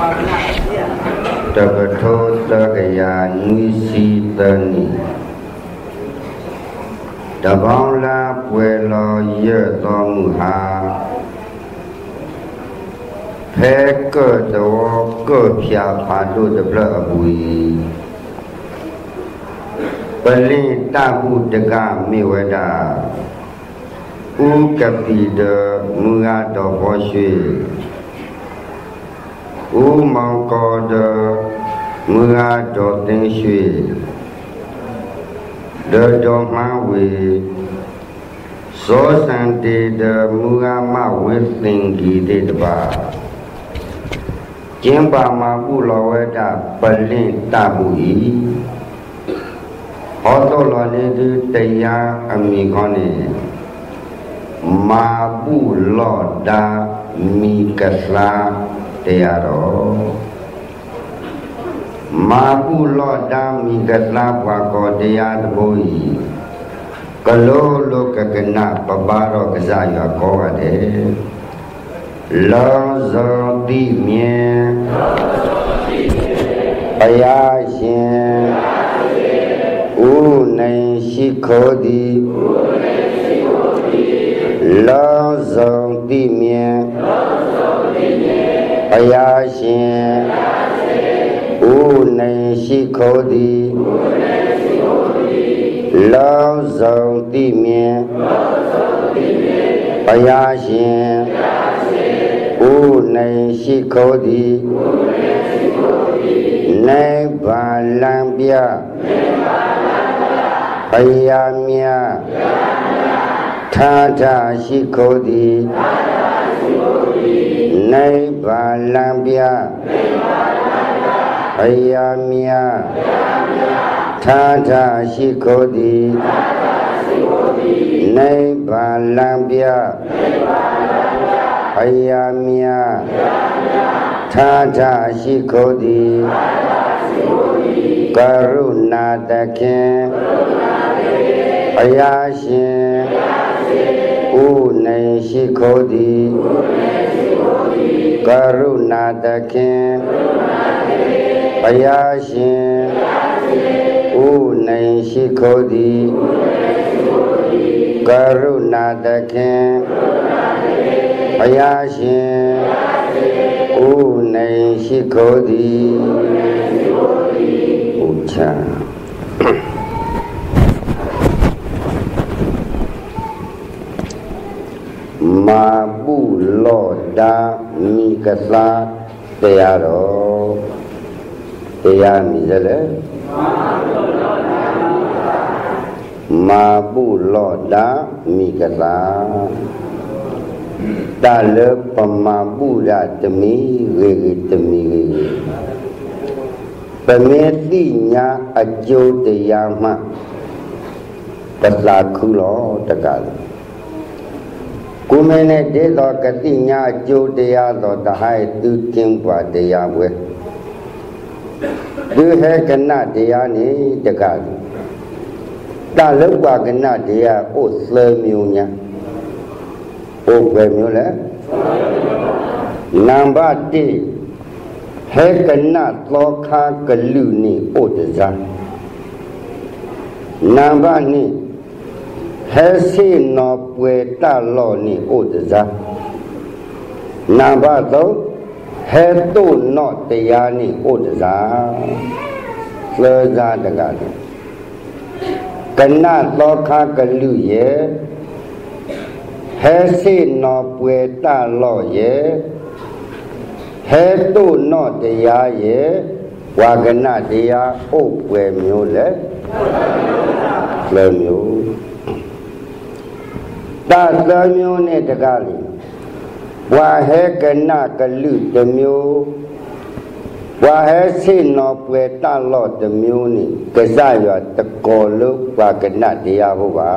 ตะกะโทตะกะยานุสีตะนิตะบังลาป่วยลอเยอะตอมุหาแพ้เกิดตัวเกิดพิอาพาดุตะพระอบุยปลิตาบุตกามิวดาอุกปิเดมุอาตอพอชีอุมังกอเดมุอาตอติงชีเดจอมาวีโสสันติเดมุอามาวิติงกีเดตบาจิมปามาบุลเวดาปลิตาบุอีဟောတော်တော်လေးဒီတရားအမိခေါ်နေမာပုလောတာမိကလာတရားတော်မာပုလောတာမိကလာဘွားကောတရားတဘိုးဤကလောလောကကနပပါရောကစားရကောရတယ်လောဇောတိမြင်ဘုရားရှင်ဥနိုင်ရှိခိုးသည်လောဇုံတိမြင်ဘုရားရှင်ဥနိုင်ရှိခိုးသည်လောဇုံတိမြင်ဘုရားရှင်ဥနိုင်ရှိခိုးသည်နိဗ္ဗာန်လမ်းပြဘုရားမြတ်ထာထာရှိခိုးသည်နိဗ္ဗာန်လမ်းပြဘုရားမြတ်ထာထာရှိခိုးသည်နိဗ္ဗာန်လမ်းပြဘုရားမြတ်ထာထာရှိခိုးသည်ကရုဏာတခင်ဘုရားရှင်ဥနိုင်ရှိခိုးသည်ကရုဏာတခင်ဘုရားရှင်ဥနိုင်ရှိခိုးသည်ကရုဏာတခင်ဘုရားရှင်ဥနိုင်ရှိခိုးသည်ဥချာမာပုလောတာမိကသာတရားတော်တရားမိစလဲမာပုလောတာမိကသာတလပမာပုရတမိရေတမိရေပမေတိညာအကျိုးတရားမှပစာခုလောတကလည်းကိုမင်းနဲ့တေသောကတိညာအကျိုးတရားသောတဟိုက်သူကျင်းပွားတရားဝဲသူဟဲကနတရားနေတကလည်းတလုပကနတရားဥသမျိုးညာဥပယ်မျိုးလဲနံပါတ်1ဟဲကနသောခာကလူနိဥဒဇာနံပါတ်2ဟဲစိနောပွေတလောနိဥဒဇာနံပါတ်3ဟဲတုနောတရားနိဥဒဇာသေဇာတကတိကနသောခကလူယေဟဲစိနောပွေတလောယေဟဲတုနောတရားယေဝါကနတရားဥပ္ပေမျိုးလေမျိုးတသမျိုးနဲ့တကားလေးဝါဟဲကနကလူတမျိုးဝါဟဲစိနောပွေတလောတမျိုးနဲ့ကစားရတကောလုံးဝါကနတရားဟုတ်ပါ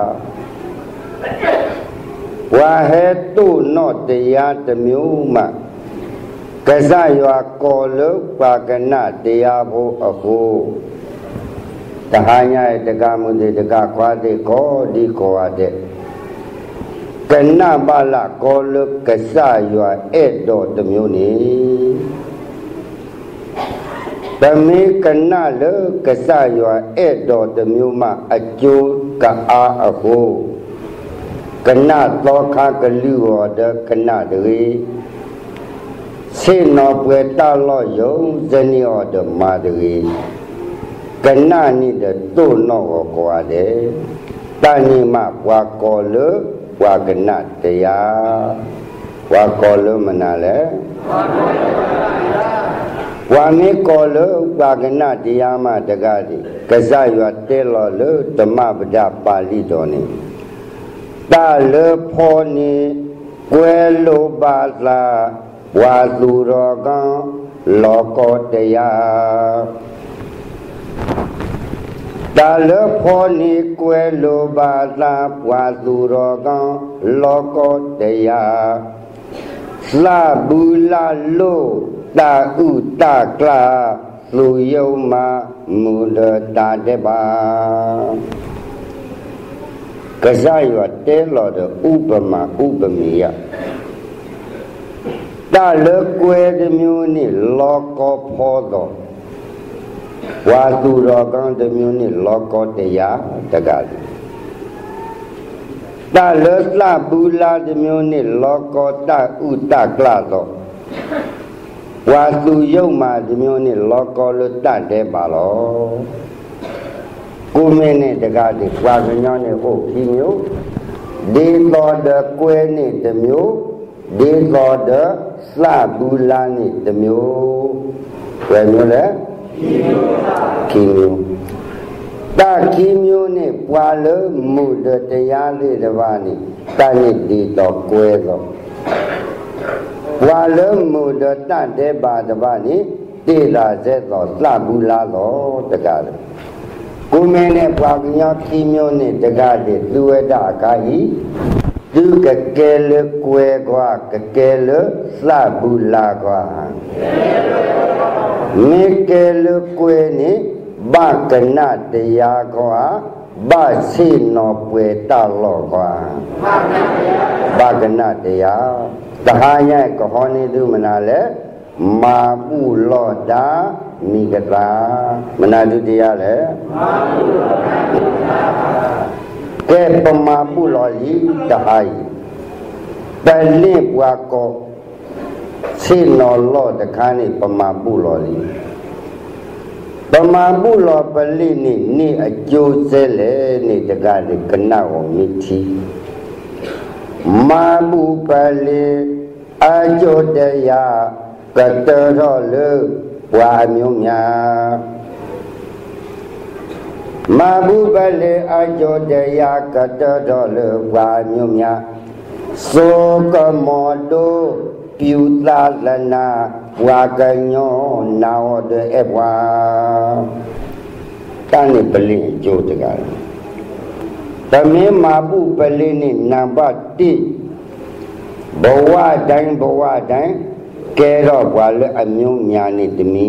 ဝါဟဲတုနောတရားတမျိုးမှကစားရကောလုံးဝါကနတရားဖို့အခုတဟညာတကမှုတေတကခွာတေကောဒီကောရတဲ့ကနပါလကောလကဆာယဧတော်တမျိုးနေတမေကနလကဆရွာအဲ့တော်တမျိုးမှအကျိုးကအားအဟုကနသောခကလူဝဒကနတွေစေနောပွေတလောယုံဇနိယောဓမ္မာတွေကနနိတတုနောကွာတယ်တဏိမဘွာကောလဘွာကနတရားဘွာကောလမနာလေဝါမေကောလဘွာကနတရားမတကားဒီကဇရွာတဲလောလဓမ္မပဒပါဠိတော်နေတလဖောနေကွယ်လိုပါလာဝါသူတော်ကံလောကောတရားတလဖောနေကွယ်လိုပါလာဝါသူတော်ကံလောကောတရားလှဘူလာလို့တာဥတကလာလူယုံမမူလတာတဲ့ပါကစားရတဲလော်တဲ့ဥပမာဥပမေယတလကွယ်တမျိုးနဲ့လောကောဖောတော်ဝါသူတော်ကောင်းတမျိုးနဲ့လောကောတရားတကားတလလှဘူလာတမျိုးနဲ့လောကောတဥတကလာတော်ဝါသူယုံမာတမျိုးနဲ့လောကောလတတဲ့ပါလောကိုမင်းနဲ့တကားဒီဝါကညောင်းနဲ့ဟုတ်ဒီမျိုးဒီတော်တဲ့ကွယ်နဲ့တမျိုးဒီတော်တဲ့လှဘူလာနဲ့တမျိုးဘယ်မျိုးလဲခီမျိုးတာခီမျိုးနဲ့ပွာလို့မှုတရားလေးတစ်ပါးနဲ့တာနဲ့ဒီတော့ကွယ်တော့ပွာလို့မှုတဲ့ပါတစ်ပါးနဲ့တိလာစေတော့လှဘူလာတော့တကားလေကိုမင်းနဲ့ပွာကညောခီမျိုးနဲ့တကားတဲ့သူဝဒအခါကြီးသူကကဲလကွယ်ကွာကကဲလလှဘူလာကွာမေကဲလကွယ်နဲ့ဘကနတရားကွာဘစိနောပွေတလောကွာဘကနတရားတဟာညဲကဟောနေသူမနာလဲမာပုလောတာမိဂတာမနာတုတရားလဲမာပုလောတာမိဂတာကဲပမာပုလောလီတဟာယပလိဘွာကောစိနောလောတခါနေပမာပုလောလီပမာပုလောပလိနေအကျိုးစဲလေနေတကားလေကနဝမိတိမာပုပလိအကျိုးတရားကတရောလေဝါမျိုးများမာပုပလိအကျိုးတရားကတရောလေဝါမျိုးများသောကမောတုပြုလာလနာဝါကညောနာဝတဲ့အဘွာတန်နေပလင်ကျိုးတကားသမင်းမာပုပလင်နဲ့နံပါတ်1ဘဝတိုင်းကဲတော့ဘွာလေအမျိုးများနေတမီ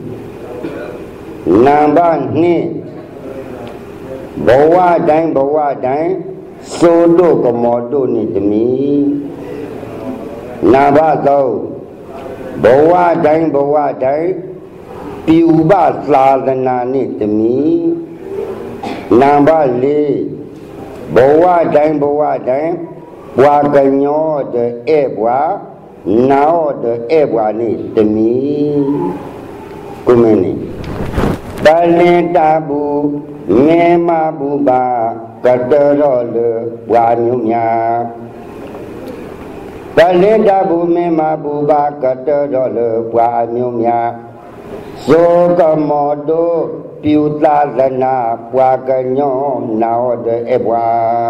နံပါတ်2ဘဝတိုင်းဆိုတို့ကမောတို့နေတမီနံပါတ်3ဘဝတိုင်းပြူပသာသနာနေတမီနံပါတ်4ဘဝတိုင်းဝါကညောတဲ့ဧဘွာနာောတဲ့ဧဘွာနေတမီကုမင်းနေတလင်တာဘူးမေမဘူပါကတရောလေဝါညုများတလင်တာဘူးမေမဘူပါကတရောလေဝါညုများဇောကမောတုပြုတာလနာဝါကညောနာောတဲ့ဧဘွာ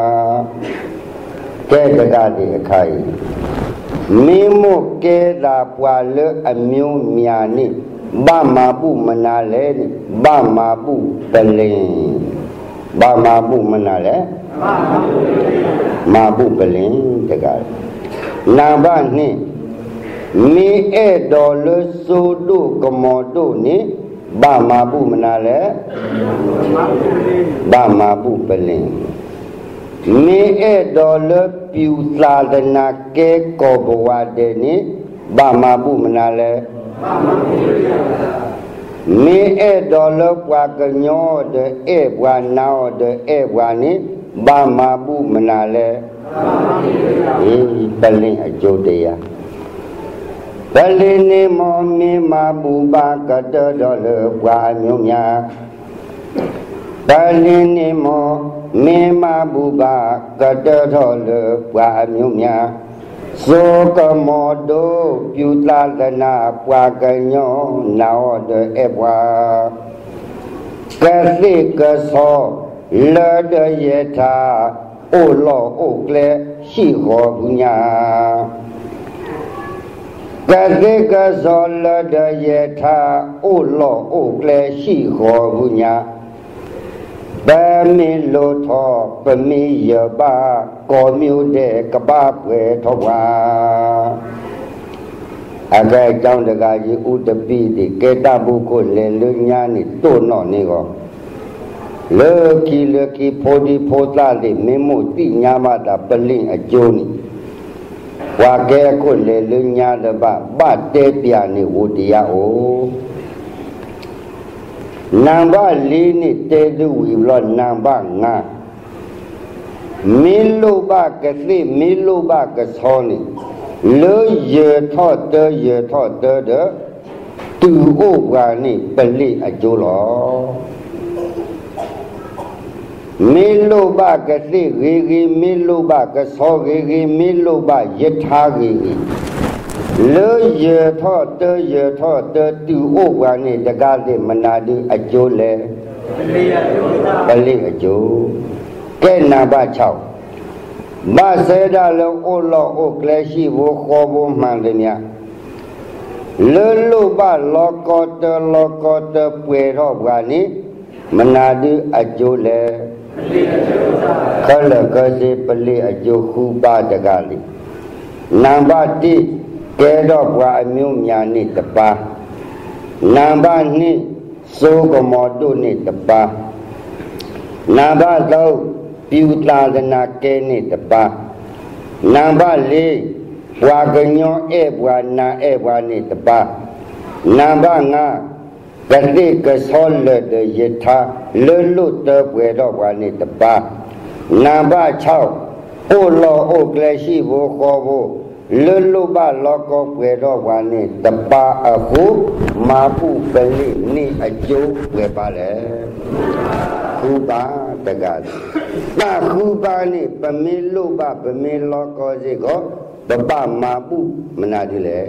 ကဲတကားဒီအခိုင်မိမို့ကဲတာပွာလေအမျိုးများနိဗမာပုမနာလဲဗမာပုပလင်ဗမာပုမနာလဲမာပုပလင်တကားနံပါတ်2မိဧတော်လဆိုတို့ကမောတို့နိဗမာပုမနာလဲဗမာပုပလင်မိဧတော်လပြူသာဒနာကဲကောဘဝတဲ့နိဗမာပုမနာလဲ me e dollar qua canyo de e qua now de e qua ni ba ma bu manale balin a jodeya balin ni mo me ma bu ba ka de dollar qua nyu nya balin ni mo me ma bu ba ka de dollar qua nyu nya so ka mo do pyu la na qua canyo now de e qua ka si ka so le de yeta o lo o gle shi ho bunya ka si ka so le de yeta o lo o gle shi ho bunya ba mi lo tho pa mi ya ba ko myu de ka ba pwe tho wa agai chang daga ji u ta pi ti ke ta bu ko le lu nya ni to no ni go le ki pho di pho ta li mi mu ti nya ma ta palin a jo ni wa ke ko le lu nya da ba te pya ni wo ti ya o Namba lini tedu wiblo namba nga milu ba kasi milu ba kasoni lo ye tho de tu o wa ni pali ajo lo milu ba kasi gi milu ba kaso gi milu ba yetha gi lo ye tho de tu o wa ni daga de manadi ajo le pali ajo ke na ba 6ba se da lo o lo o kle shi bo kho bo man de nya lo lo ba lo ko de pwe ro wa ni manadi ajo le khala ka se pali ajo khu ba daga li namba 1ke do bwa amyu nya ni ta pa namba 2so ko mo tu ni ta pa namba 3 piu tla na ke ni ta pa namba 4 bwa ganyo e bwa na e bwa ni ta pa namba 5 ka ti ka so le de yitha lu lu te bwe do bwa ni ta pa namba 6 o lo o kle shi bo kho bo lulu ba loko pwe do wa ni tapa aku mapu peli ni ajo pwe ba le kuba daga na kuba ni pemilu ba pemiloko si ko tapa mapu menadi le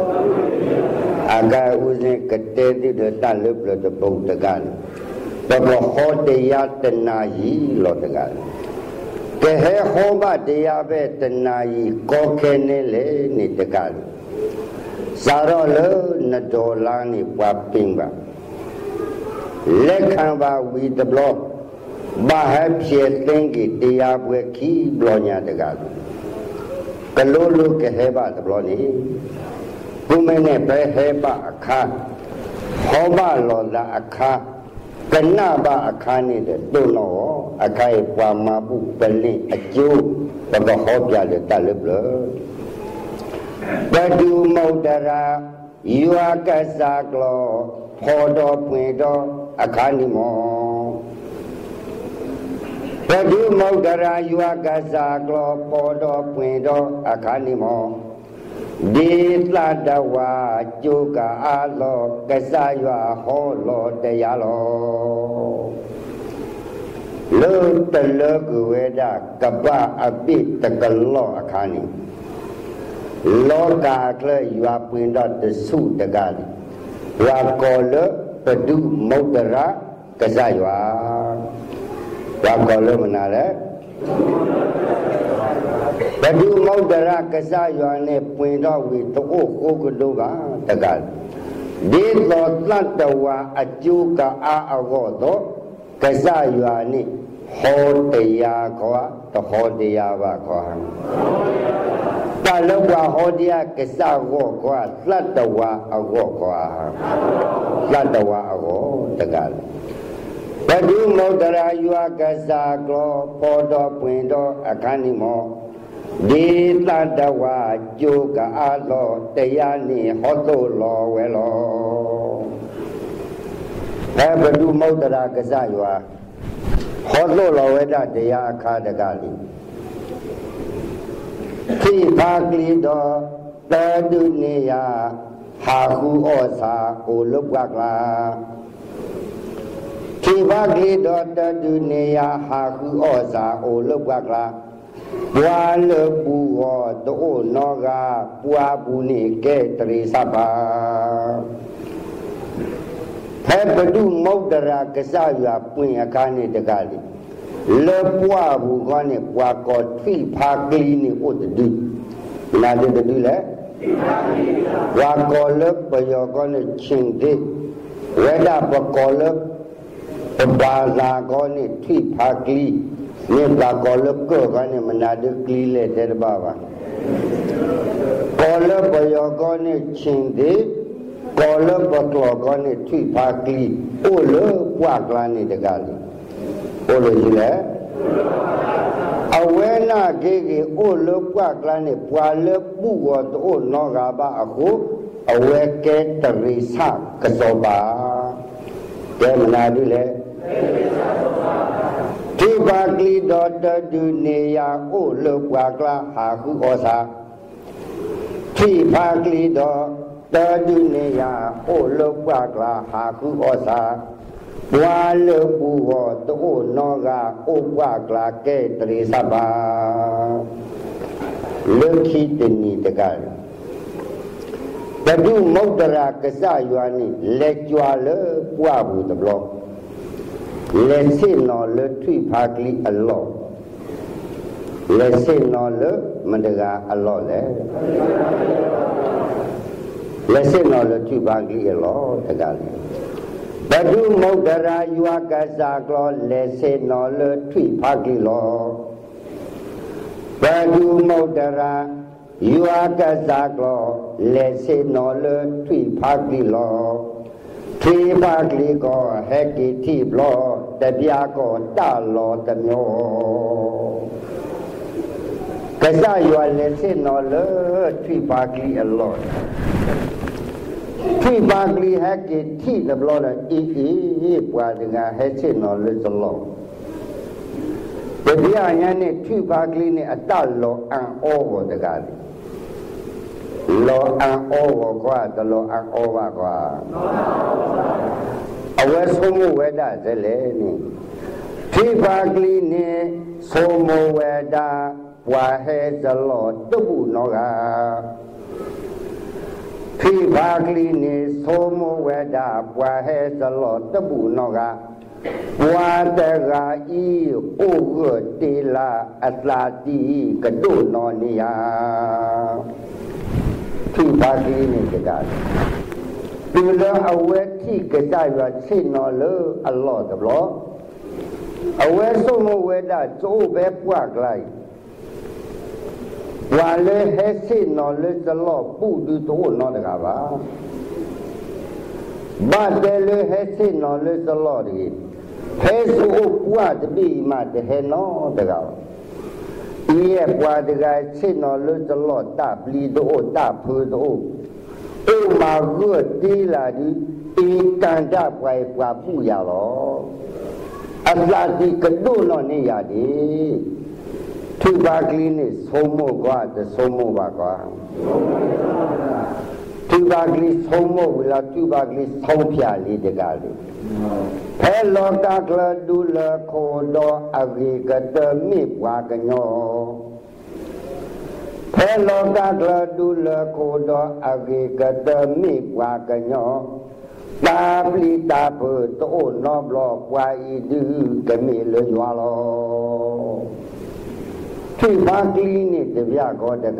aga uzin kete di de tan lup lo tepung daga tapa khote ya tenayi lo daga ke he ho ba dia be tanayi ko ke ne le ni daga sa ro lo na do la ni pa ping ba le khan ba wi de blo ba ha phie tin ki tia pwe khi blo nya daga ka lo lo ke he ba de blo ni ku me ne be he ba akha ho ba lo la akha kana ba akha ni de to no akha e pa ma bu pali ajo ba ko ho pya le ta le blo ba du mo dara yua ka sa klo pho do pwe do akha ni mo ba du mo dara yua ka sa klo pho do pwe do akha ni mo di la da wa chu ka a lo ka sa yua ho lo te ya lo lo te lo ku we da ka ba a pi ta ka lo akha ni lo ka kle yua pwe do te su ta ga ni wa ko lo pa du mo dara ka sa yua wa ko lo ma na le ba du mo dara ka sa yua ne pwe do wi to o ko ko do ba ta ga di lo la ta wa a chu ka a go do ka sa yua ni ho te ya ko to ho te ya ba ko han ta lo wa ho te ya ka sa go ko la ta wa a go ko la ta wa a go ta ga ba du mo dara yua ka sa klo po do pwe do akha ni mo di la ta wa chu ka a lo te ya ni ho to lo we lo ဘဒုမௌတရာကစရွာဟောလို့လောဝေဒတရားအခါတကလေးခိပါကလီတော်တတုနေယဟာဟုဩစာအိုလုတ်ကလာခိပါကလီတော်တတုနေယဟာဟုဩစာအိုလုတ်ကလာပွာလပူဟောတောနောကပွာဘူးနေကဲတရိစပါဘဒုမௌတရာကစရွာပွင့်အခါနေတကလေးလေပွားဘူးကောနဲ့ပွားကောထိဖာကလေးနဲ့ဥဒတုနာတဲ့တူလေဝါကောလပယောကောနဲ့ချင်းတဲ့ဝေဒပကောလပဘာသာကောနဲ့ထိဖာကလေးမြေတာကောလကောကနေမနာတဲ့ကလေးလေတဲ့ဘာပါကောလပယောကောနဲ့ချင်းတဲ့ကောလပကောကောနဲ့ထိဖာကလေးအိုလပွားကလာနေတကလေးအိုလို့ရှိလေအဝဲနာကေကေအိုလုပွားကလာနေပွာလပူဝတ်အိုနောကဘာအခုအဝဲကဲတရိစကစောပါကဲမနာဘူးလေဒီပါကလီတော်တဒုနေယအိုလုပွားကလာဟာခုဩစာဒီပါကလီတော်တဒုနေယအိုလုပွားကလာဟာခုဩစာဝါလပူဟောတောနောကဥပကလာကဲတရိစပါလုခိတနီတကဘဒုမௌတရာကစရွာနိလက်ကြွာလပွားဘူးတဘလောလက်စင်နော်လထွိဖာကလီအလောလက်စင်နော်လမန္တကအလောလေလက်စင်နော်လထွိဖာကလီအလောတကလေဘဒုမௌတရာယွာကစားကလောလက်စေနော်လထွိဖာကလီလောဘဒုမௌတရာယွာကစားကလောလက်စေနော်လထွိဖာကလီလောထွိဖာကလီကောဟက်ကိတိဘလောတပြာကောတလောတမျိုးကစားယွာလက်စေနော်လထွိဖာကလီအလောထိပါကလေးဟက်ကထိတယ်ဘလို့လဲအေးပွားတကဟက်ချင်တော်လို့စလို့တရားညာနဲ့ထိပါကလေးနဲ့အတလောအံဩဘောတကလေးလောအံဩဘောကွာတလောအံဩပါကွာအဝဲဆုံးမဝဲတာဇလေနိထိပါကလေးနဲ့ဆုံးမဝဲတာဝါဟဲဇလောတုပုနောကခိဘာကလီနေသောမဝေဒပွာဟဲသလောတပုနောကပွာတရာဤဥဂတေလာအတလာတိကတုနောနိယခိဘာကလီနေကြတာဒီလိုအဝဲတိကကြရချိနောလောအလောတဘလောအဝဲသောမဝေဒကျိုးပဲပွားကလိုက်ဝါလေဟဲစိနော်လေသလောပုတူတောနော်တကားပါဘာတယ်လေဟဲစိနော်လေသလောဒီဟဲဆူပွားတပိမတဟဲနော်တကားဤရဲ့ပွားတကားစိနော်လေသလောတပလီတောတဖူတောအိမာရုတီလာဒီဤတန်တပွားပွားပူရလောအလာဒီကဒုနော်နေရဒီထိပါကလေးနဲ့ဆုံးမကွာတဆုံးမပါကွာထိပါကလေးဆုံးမဝလာထိပါကလေးဆုံးဖြာလေးတကားလေးဖဲလောကကလဒုလခောတော်အဝိကတမိပွားကညောဖဲလောကကလဒုလခောတော်အဝိကတမိပွားကညောတာပလီတာဘတောနောဘလောပွားဤဒုကမိလရွာလောထိပါကလေးနဲ့တပြကောတက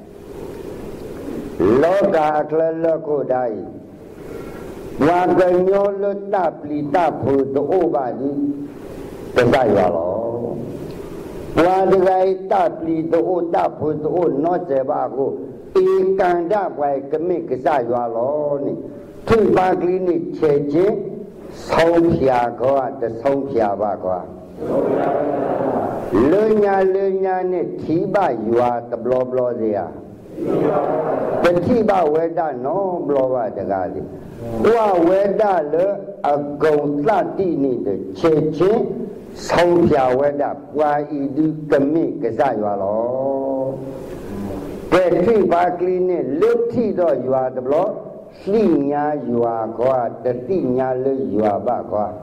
လောကအကလလကိုတိုင်းဝါကညောလတပလီတဖို့တောပါဒီတကရွာလောဝါဒဂိုင်တပလီတောတဖို့တောနောစေပါကိုဧကန္တပွိုင်ကမိကစရွာလောနိထိပါကလေးနဲ့ခြေချင်းဆုံးဖြာကောတဆုံးဖြာပါကွာလူညာနဲ့ထီးပရွာတဘလောဘလောစရာตติบเวดาโนบลวะตกาลิวะเวดาเลอกุงตตินิเตเชเชဆောင်းပြဝဒပွာဤသူကမိကစားရွာလောကဲထိပါကလေးနဲ့လွတ်ထိတော့ရွာတဘလို့လှိညာရွာကွာတတိညာလွတ်ရွာပါကွာ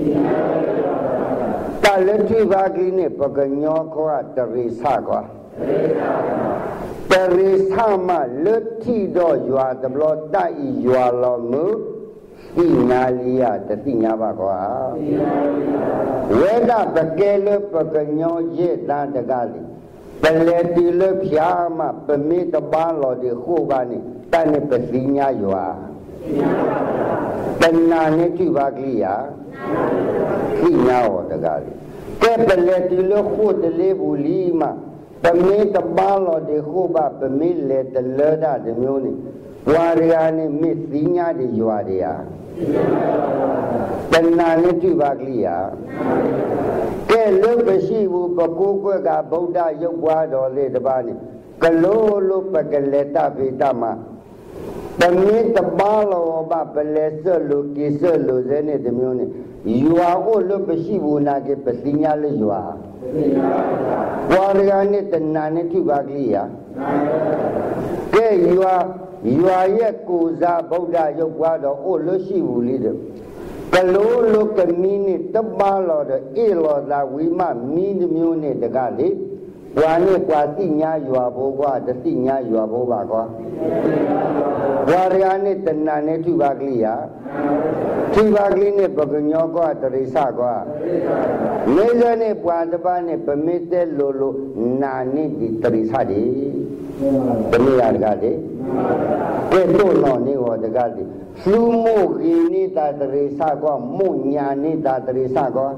တလက်ထိပါကလေးနဲ့ပကညောကွာတရိစကွာတရိစမလွတ်ထိတော့ရွာတဘလို့တဤရွာလောမူတိညာလီယတတိညာပါကွာဝေဒပကေလပကညောရေတန်တကလိပလေတိလဖြာမပမိတပါလောဒီခုကနေတန်နေပတိညာယွာတဏ္ဏနဲ့တိပါကလိယတိညာဟောတကလိကဲပလေတိလခုတလေးဘူးလီမပမိတပါလောဒီခုပါပမိလေတလေဒတမျိုးနေဝါရီယာနဲ့မိတိညာဒီယွာတွေဟာတဏ္ဏနဲ့တိပါကလိယကဲလုံးမရှိဘူးပကူကွက်ကဗုဒ္ဓရုပ်ပွားတော်လေးတစ်ပါးနဲ့ကလိုလိုပကလေတပိတမတမိတပါလောဘပလေဆွလူကိဆွလူဇဲနဲ့တမျိုးနဲ့ယူဟာကိုလုံးမရှိဘူးနာကေပတိညာလေးယူဟာဝါရဂာနဲ့တဏ္ဏနဲ့တိပါကလိယကဲယူဟာရဲ့ကိုစားဗုဒ္ဓရုပ်ပွားတော်အိုလို့ရှိဘူးလေတဲ့ကလိုလိုကမီးနဲ့တပါလောတဲ့အေလောသာဝိမမီးမျိုးနဲ့တကလေဝါနဲ့ကွာတိညာရွာဘိုးကွာတတိညာရွာဘိုးပါကွာဝါရယာနဲ့တဏ္ဏနဲ့ထုပါကလိယထုပါကလိနဲ့ပကညောကွာတရိစကွာနေဇနဲ့ပွာတပါနဲ့ပမိတဲလိုလိုနာနဲ့ဒီတရိစတွေတမိရတကလေကဲတို့တော့နေဟောတကလေလူမို့ခိနိတာတရိစကွာမုညာနိတာတရိစကွာ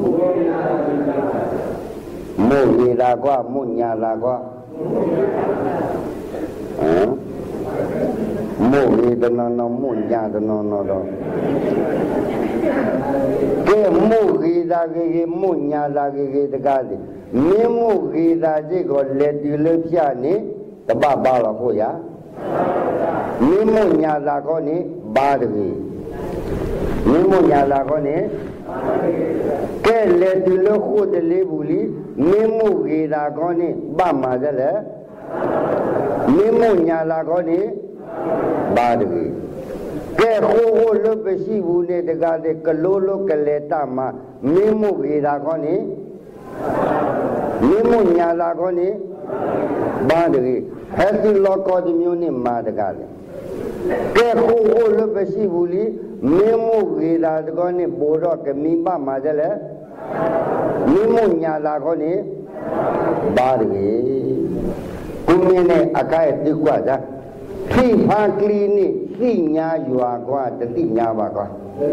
မုရေလာကွာမုညာလာကွာမုရေတနနမုညာတနနတော့ကဲမုရေလာကေမုညာလာကေတကားလေမင်းမုရေလာစိတ်ကိုလက်တူလက်ဖြနေတပပါတော့ကိုရမင်းမုညာလာကောနေဘာတကြီးမင်းမုညာလာကောနေကဲလေတူလို့ခုတလေးဘူးလီမင်းမှုကေတာကောနေပမှာတဲ့လေမင်းမှုညာလာကောနေပါတကြီးကဲဟိုလွတ်မရှိဘူးနဲ့တကားတဲ့ကလိုလိုကလေတမှာမင်းမှုကေတာကောနေမင်းမှုညာလာကောနေပါတကြီးဟဲ့ဒီလောကောဒီမျိုးနဲ့မာတကားလေကဲဟိုလွတ်မရှိဘူးလီမင်းမှုကေတာတကောနေပိုတော့ကမိပမှာတဲ့လေမင်းမှုညာလာကောနေပါတကြီးကုမင်းနဲ့အခိုက်တိကွာသာဖိဖာကလီနိသိညာရွာကွာတတိညာပါကွာ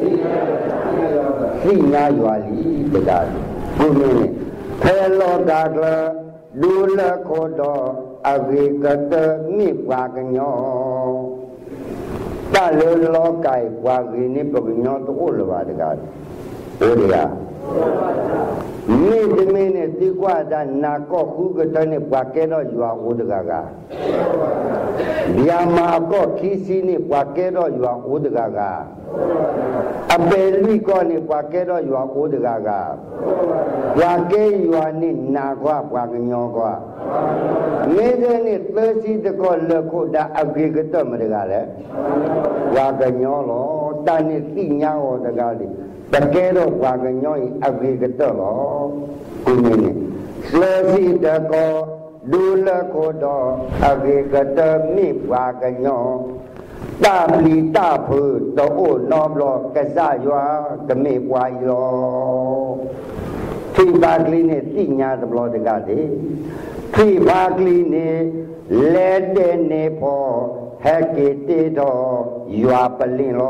သိညာရွာလီတကားကုမင်းနဲ့ဖဲလောတာကဒူလခောတော်အဝိကတမိပါကညောတလောလောကိုင်ပွားကိနိပကညောတို့လပါတကားဘုရားမိတမင်းနဲ့တိကွာတာနာကောခုကတနဲ့ပွားကဲတော့ရွာဦးတကားကဗျာမာကောခီစီနဲ့ပွားကဲတော့ရွာဦးတကားကအပေလိကောနဲ့ပွားကဲတော့ရွာဦးတကားကပွားကဲရွာနဲ့နာကွာပွားကညောကွာနေတဲ့နဲ့သစီတကောလက်ခုတာအဂေကတော့မတကားလေပွားကညောလောတန်နဲ့သိညာဟောတကားလေတကယ်တော့ပွားကညောရင်အဂေကတော့လောကုမင်းနဲ့သစီတကောဒူလခောတော်အဂေကတမိပွားကညောตาปลีตาเผือตโอ้น้อมรอกระซ่ายัวกระเมปวายรอที่บากลีเนี่ยติญาตบลอตกาเดที่บากลีเนี่ยเลเดเนพอแฮเกติดอยัวปลินรอ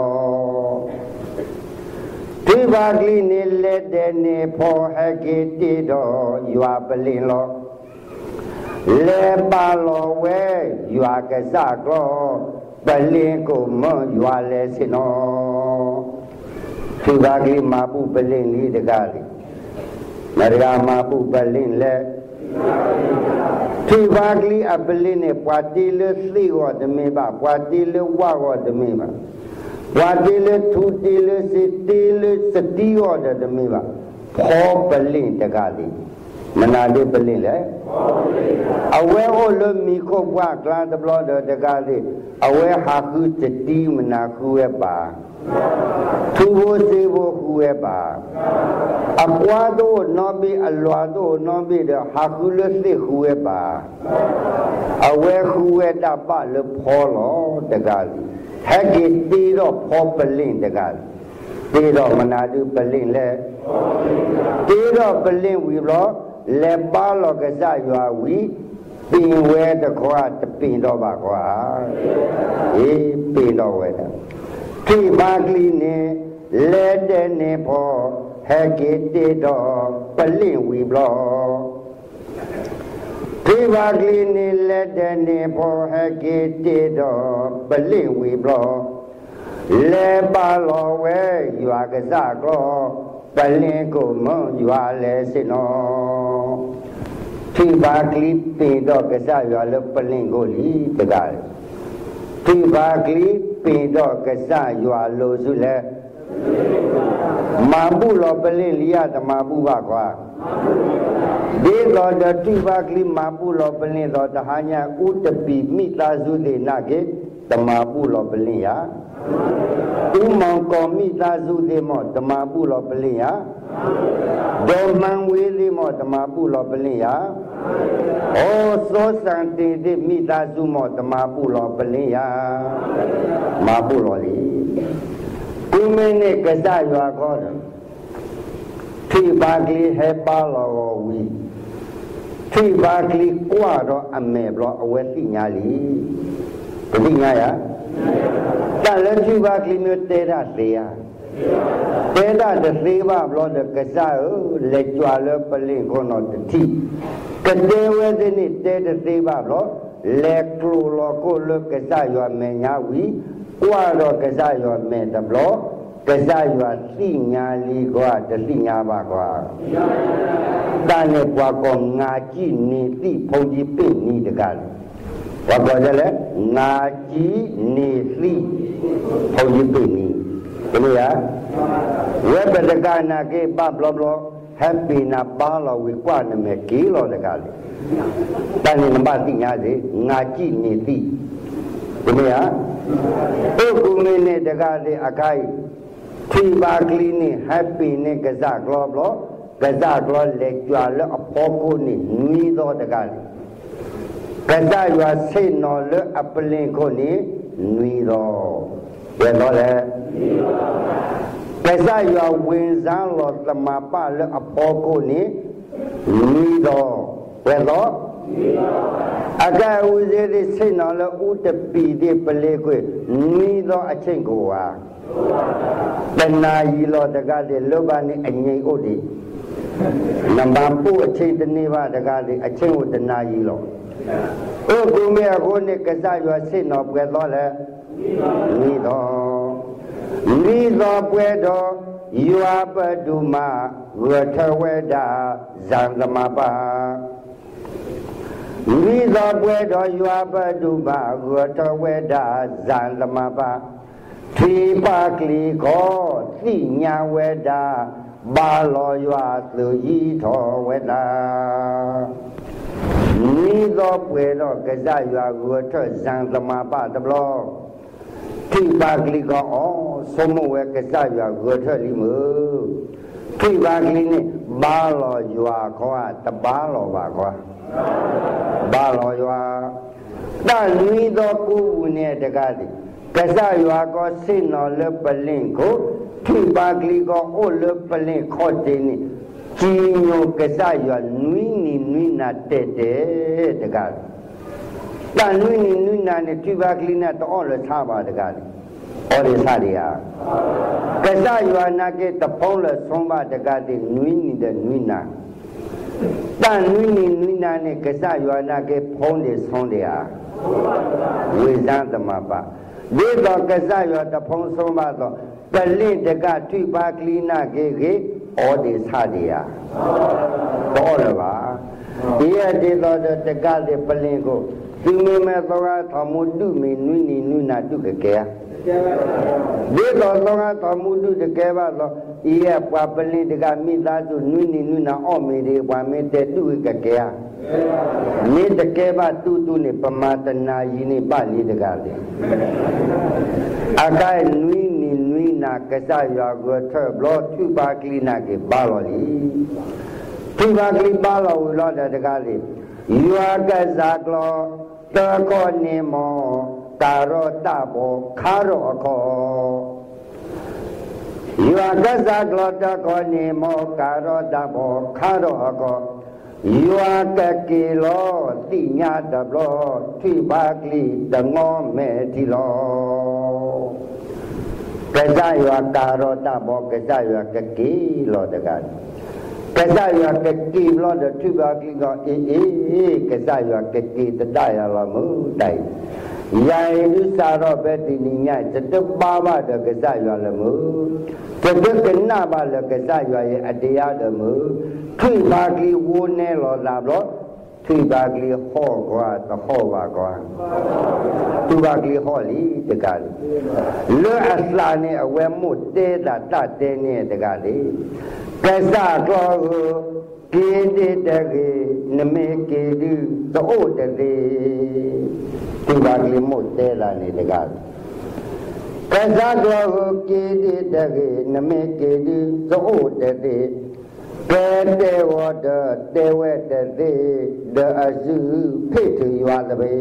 ที่บากลีเนี่ยเลเดเนพอแฮเกติดอยัวปลินรอเลบาลอเวยัวกระซ่ากรอปลินကိုမရွာလဲစင်တော်သူကလေးမာပုပလင်လေးတကားလေးနရဂမာပုပလင်လဲที่บากลีอัปลีเนี่ยปาติเลสีก็จะไม่บ้าปาติเลว่าก็จะไม่บ้าปาติเลทุติเลสิติเลสติก็จะไม่บ้าพอปลีตะกาลีมันอะไรปลีเลยเอาไว้โอเลมีข้อว่ากลางตะบลอดตะกาลีเอาไว้หาคือสติมันนาคือเอบ้าทุบเสบคุเอบ้าอักวาโดนอบีอัลวาโดนอบีเดหาคุเลสิคุเอบ้าเอาไว้คุเอดาบ้าเลพอลอตะกาลีให้กินตีรอพอปลีตะกาลีตีรอมันอะไรปลีเลยตีรอปลีวิบล้อเลบ้าลอกระจายอยู่อาวิปีนเวตะขวาตะปีนดอกบากว่าปีนดอกเวตะที่บากลีเนี่ยเลเดเนพอให้กินตีดอกปลีวิบล้อที่บากลีเนี่ยเลเดเนพอให้กินตีดอกปลีวิบล้อเลบ้าลอเวอยู่อากาศก็ปลีกุมอยู่อาเลสิโนที่บากลีปีดอกกระจายอยู่อาเลปลีกุลีตะกาลที่บากลีปีดอกกระจายอยู่อาโลสุเลมาบุลปลีลียาตมาบุบากว่าดีดอดที่บากลีมาบุลปลีดอตหาญาอุตปีมิตาสุเดนาเกตมาบุลปลียาอุมังกอมิตาสุเดมอตมาบุลปลียาเดมังเวลีมอตมาบุลปลียาโอโซสันติเดมิตาสุมอตมาบุลปลียามาบุลลีกุเมเนกษายว่าก็ที่บากลีให้ปาลอวีที่บากลีกว่าเราอเมบลอเอาไว้ที่ญาลีที่ญายะแต่แล้วที่บากลีมีเตระเสียเตระเสียว่าบลอเดกษาเลจวาลปลิงคนอดที่กเดเวเดนิเตระเสียว่าบลอเลกลูโลโกลกษาอยู่เมญาวีกว่าเรากษาอยู่เมตบลอกษาอยู่ที่ญาลีกว่าจะที่ญาบากว่าแต่เนี่ยกว่าก็งาจีนี่ที่พงจีเป็นนี่ตะกันว่าก็จะเลยงาจีนี่ที่พงจีเป็นนี่เห็นไหมฮะเว็บตะกันนะเก็บบ้าบลอแฮปปี้นะบ้าเราวิกว่าเนี่ยเมื่อกี้เราตะกันแต่เนี่ยบ้าที่ญาสิงาจีนี่ที่เห็นไหมฮะโอ้กุเมเนตะกันเลยอาการที่บากลีนี่แฮปปี้นี่กระซากรอบล้อกระซากรอบเล็กจวนแล้วอพอกูนี่มีดอตะกันกระซากอยู่เส้นนอแล้วอปลิงกูนี่มีดอเห็นแล้วแหละกระซากอยู่วินซานลอสมาป้าแล้วอพอกูนี่มีดอเห็นแล้วอาการอุเซดิเส้นนอแล้วอุตปีดิปลิงกูมีดออเชงกูว่าเป็นนายโลตะกาเดลบานีอันยังอุดีนำบางผู้เชิญตนีว่าตะกาเดอเชิญอุตนายโลโอ้กุเมียคนนี้กษัตริย์ว่าสินอบเกล้อแล้วนี่ดอเปดอยัวปดุมาวัฏเวดาจังตมาปานี่ดอเปดอยัวปดุมาวัฏเวดาจังตมาปาที่ปากลีก็ที่ญาเวดาบาลอยว่าสุยีทอเวดานี่ก็เปรอะกษัตริย์ว่าวัฏจังตมาปาตบลอที่ปากลีก็อ๋อสมเวกษัตริย์ว่าวัฏลิมือที่ปากลีนี่บาลอยว่าเขาว่าตบาลอว่าเขาบาลอยว่าแต่นี่ก็กูเนี่ยตะกาดิกษัตริย์ว่าก็สินอเลปลิงကိုที่บากลีก็โอเลปลิงข้อเจนี่จีโยกษัตริย์ว่านุยนี่นาเตเตตะกาแต่นุยนี่นาเนี่ยที่บากลีน่ะต้องเลท่าบาตะกาอ๋อเลท่าดิยากษัตริย์ว่านาเกตะพงเลสงบาตะกาดินุยนี่เดนุยนาแต่นุยนี่นาเนี่ยกษัตริย์ว่านาเกพงเดสงเดียเวซันตมาปะဒီတော့ကစားရတဖုံဆုံးပါတော့ပလိတကထိပါကလိနာကေဩဒီစာဒီယာတော်လည်းပါဒီရဒီတော်တကတဲ့ပလင်ကိုသူမမဲ့သောကသမှုတုမီနွိနီနုနာတုကကဲဒီတော်သောကသမှုတုတကဲပါတော့ဤရပွားပလင်တကမိသားစုနွိနီနုနာအော့မေတွေပွားမေတဲ့တုကကဲနေတကဲပါတူတူနေပမာတနာယီနေပလီတကတဲ့အကဲနွိနီနွိနာကစားရွာကိုထွက်ဘလို့သူပါကလိနာကေပါလို့လီသူပါကလိပါလို့လို့တကလေရွာကစားကလောတကောနေမောကာရောတဘောခါရောခောရွာကစားကလောတကောနေမောကာရောတဘောခါရောခောရွာကကေလောတိညာတဘလောထိပါကလိတငောမဲတိလောကစားရွာကာရောတဘောကစားရွာကကေလောတကကစားရွာကကေလောတထိပါကလိကအေးကစားရွာကကေတတရလာမှုတိုင်ယာယုစာရောပဲတိနိညာစတပါပါတကစားရွာလမှုစတကနာပါလကစားရွာရဲ့အတရားတမှုထိပါကလိဝနေလောလာလို့ထိပါကလိဟောကွာတဟောပါကွာသူပါကလိဟောလီတကလေလွတ်အစလာနဲ့အဝဲမှုတဲတာတတဲနဲ့တကလေကစားတော်ကိတိတကေနမေကေတုသောတတိသူပါကလိမှုတဲတာနဲ့တကလေကစားတော်ကိတိတကေနမေကေတုသောတတိကေတေဝတတေဝတတိဒအစုဖိတ်သူရွာတပေ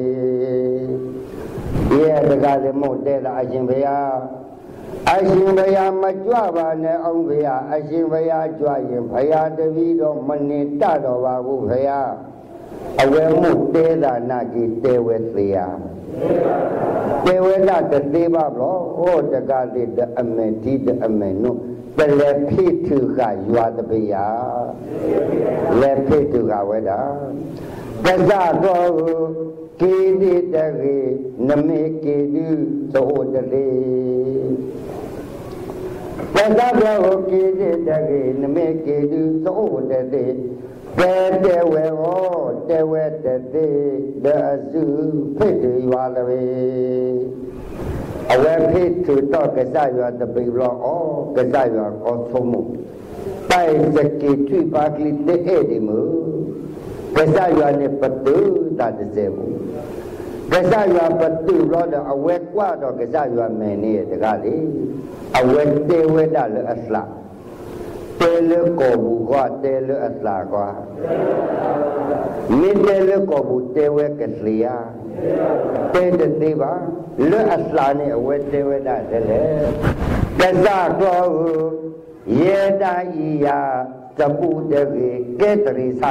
ရဲ့တကလေမှုတဲတာအရှင်ဘုရားအရှင်ဘုရားမကြွပါနဲ့အောင်ဘုရားအရှင်ဘုရားကြွရင်ဘုရားတပည့်တော်မနေတတ်တော်ပါဘူးဘုရားအဝဲမှုတဲတာနာကြီးတဲဝဲသေးရတဲဝဲတာတသေးပါလို့ဟောတကလေတအမေဒီတအမေနုပလေဖိထုကရွာတပည့်ရလေဖိထုကဝဲတာကစားတော်ကိတိတကေနမေကေတုသောတတိကစားတော်ကိတိတကေနမေကေတုသောတတိကေတေဝေဟောတေဝတတိဒအစုဖိတ်ရွာလပေအဝဲဖိတ်သူတော့ကစားရွာတပိလောကစားရွာကောဆုံးမှုတိုင်စကိထွိပါကလိတဲ့အဲ့ဒီမူကစားရွာနဲ့ပတုတာတစေမှုကစားရွာပတုလို့တော့အဝဲကွာတော့ကစားရွာမယ်နေတကားလေအဝဲတေဝဒလအစလာတေလကိုဘူကတေလအစလာကွာမိတေလကိုဘူတေဝကစလီယာတေတတိပါလွတ်အစလာနဲ့အဝဲတေဝဒတယ်လေကစားတော်ယေတာဤယာသပုတကေကေတရိသာ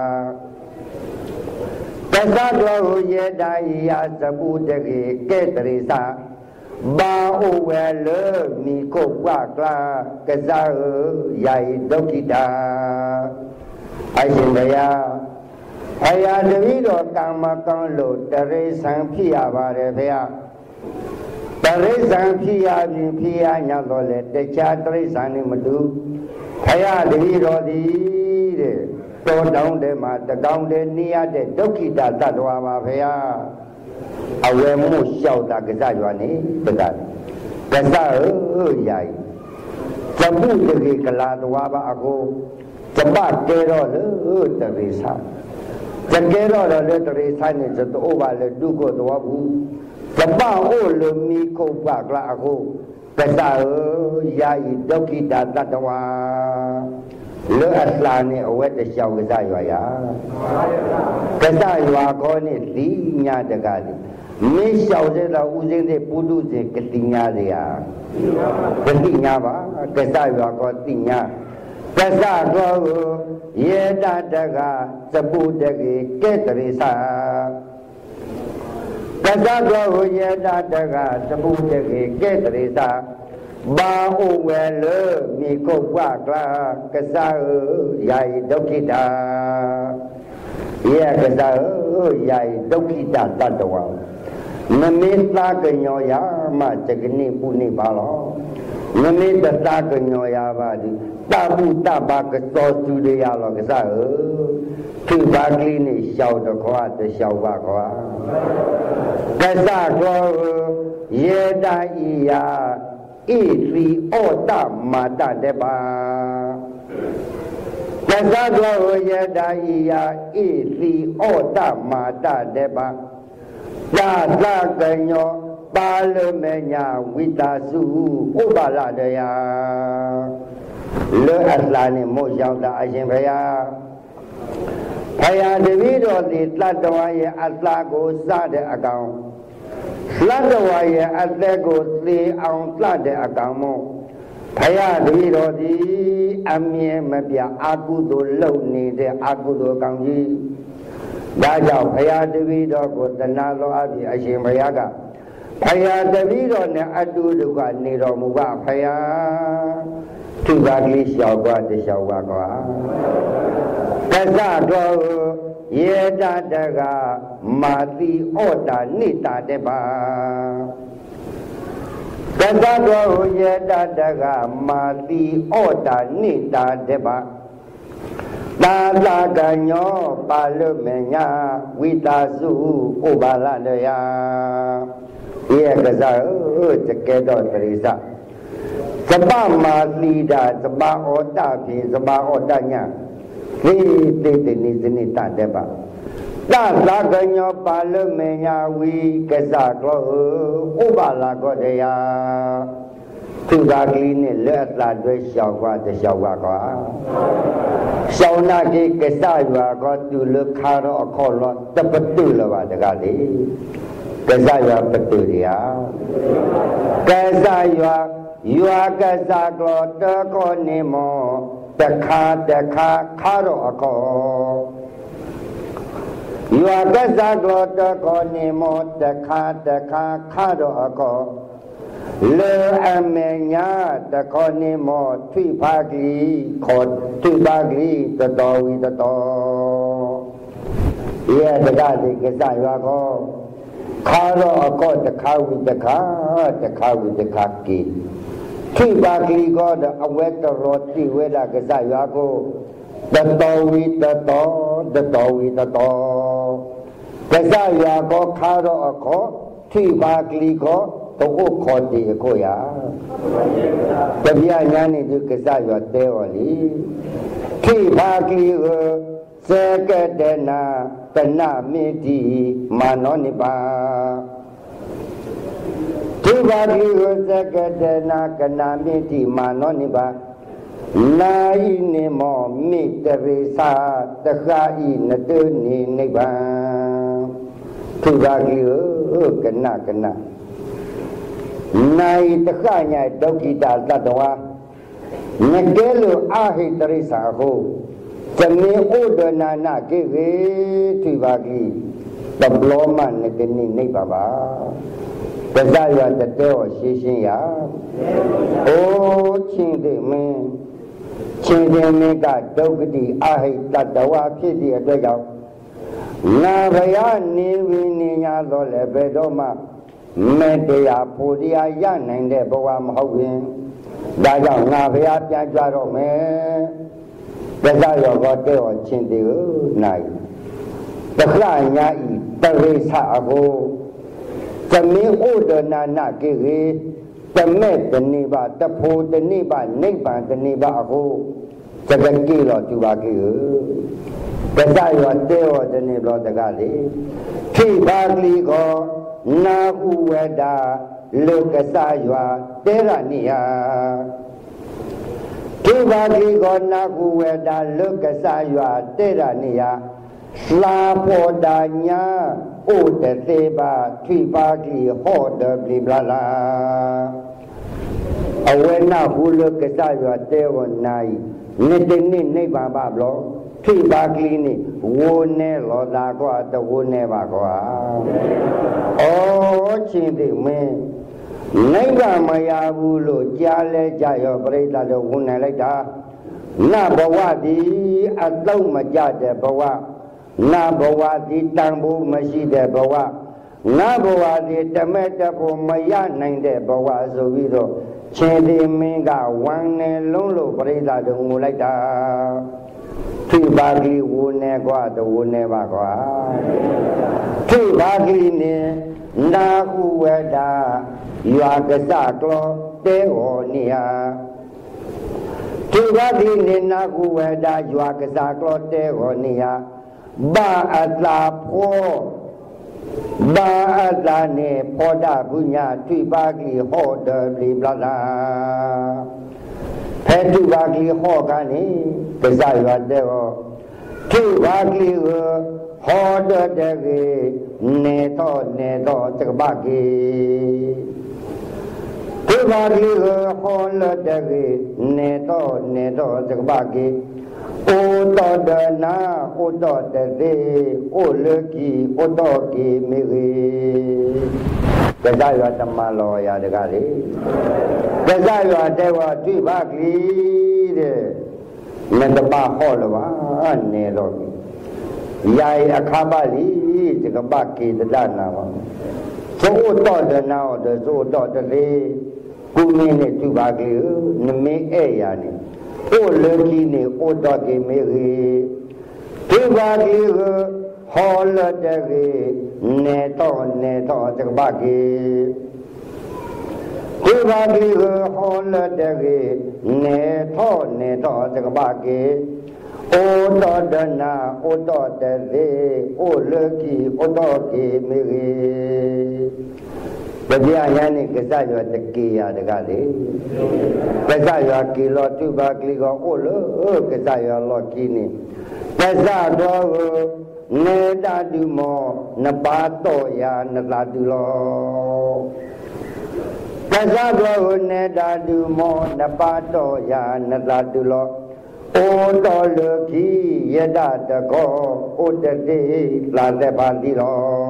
ကစားတော်ယေတာဤယာသပုတကေကေတရိသာဘာအိုဝဲလမီကိုဝကလာကစားယာယဒုက္ခိတာအရှင်ဘုရားအရာတပည့်တော်ကံမကောင်းလို့တရိษံဖြစ်ရပါတယ်ဘုရားတရိษံဖြစ်ရခြင်းဖြစ်ရညတော့လေတခြားတရိษံနဲ့မတူဘုရားတပည့်တော်သည်တဲ့တောတောင်းတဲ့မှာတကောင်းတဲ့နေရတဲ့ဒုက္ခိတတ္တဝါပါဘုရားအဝဲမှုလျှောက်တာကစားရွာနေတကကစားရိုက်သမှုတကေကလာတော်ပါအကိုသပတဲတော့လို့တရိษံတကယ်တော့လေတရိษံနဲ့သောဘာလေဒုက္ခတော်ဘူးသပအိုလမီကိုပကလာအခုကစားယာယဒုက္ခိတတ္တဝါလွတ်အစလာနဲ့အဝဲတလျှောက်ကစားရွာရကစားရွာခေါ်နဲ့လီညာတကားလေမင်းလျှောက်တဲ့တော့ဦးစင်းတဲ့ပုထုဇဉ်ကတိညာတွေဟာကတိညာပါကစားရွာခေါ်တိညာကစားတော်ယေတတကသပုတကေကေတရိသာကစားတော်ယေတတကသပုတကေကေတရိသာဘာအိုဝဲလမိကိုဝကလာကစားယာယဒုက္ခိတာယေကစားယာယဒုက္ခိတတတ္တဝါနမေတာကညောယာမတကနိပုနိပါလောနမေတတာကညောယာပါတိတပုတပါကသောသူရရလောကစားသူပါကလေးနဲ့ရှောက်တော့ခွာတရှောက်ပါခွာကစကောရေတာဤယာဣသီဩတမာတတေပါကစကောရေတာဤယာဣသီဩတမာတတေပါသာသကညောပါလမေညာဝိတာစုဥပါလတယာလောအလာနဲ့မို့ရောက်တာအရှင်ဘုရားဘုရားတပည့်တော်ဒီတတ္တဝါရဲ့အလာကိုစတဲ့အကောင်တတ္တဝါရဲ့အသက်ကိုသေအောင်တတ်တဲ့အကောင်မို့ဘုရားတပည့်တော်ဒီအမြဲမပြအကုသိုလ်လုပ်နေတဲ့အကုသိုလ်ကောင်ကြီးဒါကြောင့်ဘုရားတပည့်တော်ကိုတနာတော်အဖြစ်အရှင်ဘုရားကဘုရားတပည့်တော်နဲ့အတူတူကနေတော်မူပါဘုရားသူပါကလေးလျှောက်သွားတလျှောက်ပါကွာကစတော်ရေတတကမာတိဩတာနိတာတေပါကစတော်ရေတတကမာတိဩတာနိတာတေပါသာသကညောပါလုမေညာဝိတာစုဥပါလတယာဒီကစားတကယ်တော့တရိစသပမာတိတာသပဩတဖြင့်သပဩတညာဒီတိတိနိစနိတတေပါသာသကညောပါလုမေညာဝိကစားကောဥပါလကောတယာသူသာကလေးနဲ့လက်လာတွဲရှောက်ကွာတရှောက်ကွာကွာရှောင်းနာကြီးကစားရွာကောသူလခါတော့အခေါ်လို့တပတုလပါတကားလေကစားရွာပတုရိယာကစားရွာကစားကောတကောနေမောတခါခါတော့အခေါ်ရွာကစားကောတကောနေမောတခါခါတော့အခေါ်လေအမေညာတခေါနေမောထွိဖာကီခေါ်ထွိဖာကီတတော်ဝိတတော်ရဲ့တကားဒီကစားရွာကောခါတော့အကောတခါဝိတခါဝိတခါကီထွိဖာကီကောအဝဲတော်တိဝဲလာကစားရွာကိုတတော်ဝိတတော်ဝိတတော်ကစားရွာကောခါတော့အကောထွိဖာကီကောတော့ခေါ်တယ်ကိုရတပြားညာနေသူကစားရွာတဲော်လီခိဘာကီကိုစကတနာတဏမိတိမာနောနိပါခိဘာကီကိုစကတနာကနာမိတိမာနောနိပါနာယိနေမောမိတရေသာတခာဤနတုနိနိဗ္ဗာန်ခိဘာကီကိုကနာနိုင်တခညဒုက္ခိတသတ္တဝါငကဲလိုအာဟိတရိစာဟုဇမေဥဒနာနာကေဝေထိပါကိတဘလောမနတနိနိဗ္ဗာပါပဇာယတတေောရှင်းရှင်းရအိုးချင်းတိမင်းချင်းချင်းမင်းကဒုက္ခတိအာဟိတတ္တဝါဖြစ်သည့်အတွက်ကြောင့်ငါဘယနေဝိနေညာတော်လည်းဘယ်တော့မှမေတ္တာဖို့တရားရနိုင်တဲ့ဘဝမဟုတ်ရင်ဒါကြောင့်ငါဘုရားပြန်ကြွတော့မယ်ပဇာယောကောတေောချင်းတေကိုနိုင်တခရညာဤတရိသအဘောဇမေဥဒနာနာကေရေတမေတနိဗ္ဗာတဖို့တနိဗ္ဗာနိဗ္ဗာန်တနိဗ္ဗာအဘောသကကိရောသူပါကေပဇာယောတေောတနိဗ္ဗာတကလေခိဘာကလီကောနာဟုဝဒလောကစားရွာတေရနိယဒီပါတိကောနာဟုဝဒလောကစားရွာတေရနိယလာဖို့တာညာဥတသေးပါထိပါတိဟောတပိပလာအဝေနာဟုလောကစားရွာတေဝနိုင်နိတနိနိဗ္ဗာန်ပါဘလောထိပါကလေးနေဝိုးနေလောသာကွာတဝိုးနေပါကွာဩချင်းတိမင်းနိဗ္ဗာန်မရဘူးလို့ကြားလဲကြရောပြိဿတော့ဝန်နိုင်လိုက်တာနဘဝဒီအတော့မကြတဲ့ဘဝနဘဝဒီတန်ဖို့မရှိတဲ့ဘဝနဘဝဒီတမဲ့တဖို့မရနိုင်တဲ့ဘဝဆိုပြီးတော့ချင်းတိမင်းကဝမ်းနေလုံးလို့ပြိဿတော့ငိုလိုက်တာทุบากีวูเนกว่าตวูเนบากว่าทุบากีเนี่ยนาคูเวดายากษากลอเตโอเนียทุบากีเนี่ยนาคูเวดายากษากลอเตโอเนียบาอัตลาโพบาอัตลาเนพอดาบุญญาทุบากีโฮเดลีบลาดาแพทุบากีโฮกันนี่กษาอยู่เดโอทุบากีฮอเดเดกีเนโตจักบากีทุบากีฮอลเดกีเนโตจักบากีโอตเดนาโอตเดเดโอเลกีโอตกีเมกีกษาอยู่ธรรมะลอยาเดกาลีกษาอยู่เดวะทุบากีเดเมตบาฮอลวะเนโลยายอาคาบาลีจักบากีตดานาวะโซตเดนาโดโซตเดเลกุมิเนทุบากีนเมเอยานีโอเลกีเนโอตกีเมกีทุบากีฮอลเดกีเนโตจักบากีทุบากีฮอลเดกีเนโตจักบากีโอตเดนาโอตเดเลโอเลกีโอตกีเมกีปะเดียยานี่กษาอยู่ตะกียาตะกะลีกษาอยู่กีโลทุบากีก็โอโลกษาอยู่โลกีนี่กษาโดเนตาดุโมนปาโตยานตาดุโลกษาโดเนตาดุโมนปาโตยานตาดุโลโอโตโลกียดาตะโกโอตเตลาเตปาติโล